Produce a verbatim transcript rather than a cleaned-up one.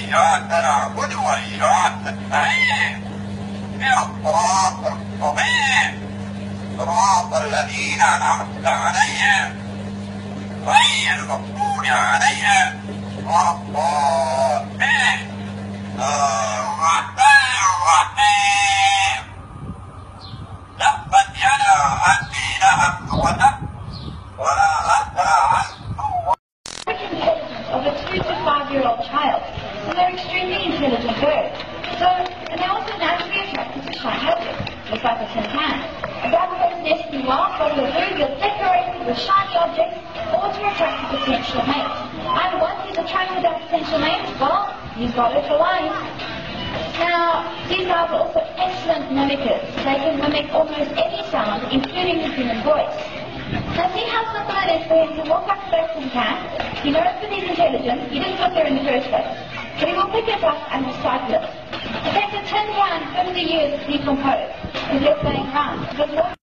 الصالحات نعبد وإياك نستعين اهدنا المستقيم صراط الذين أنعمت عليهم غير المغضوب عليهم ولا الضالين الرحمن الرحيم تبت يدا أبي لهب وتب ولا أغنى عنه of a two to five-year-old child, and they're extremely intelligent birds. So, and they're also naturally attracted to shiny objects, just like a tin can. A blackbird's nesting well, bottle of food is decorated with shiny objects, or to attract a potential mate. And once he's attracted that potential mate, well, he's got it for life. Now, these guys are also excellent mimickers. They can mimic almost any sound, including the human voice. Now see how simple it is for him to walk up to that tin can. He knows that he's intelligent, he didn't put there in the first place. But he will pick it up and recycle it. It takes a tin can fifty years to decompose, and they're playing around.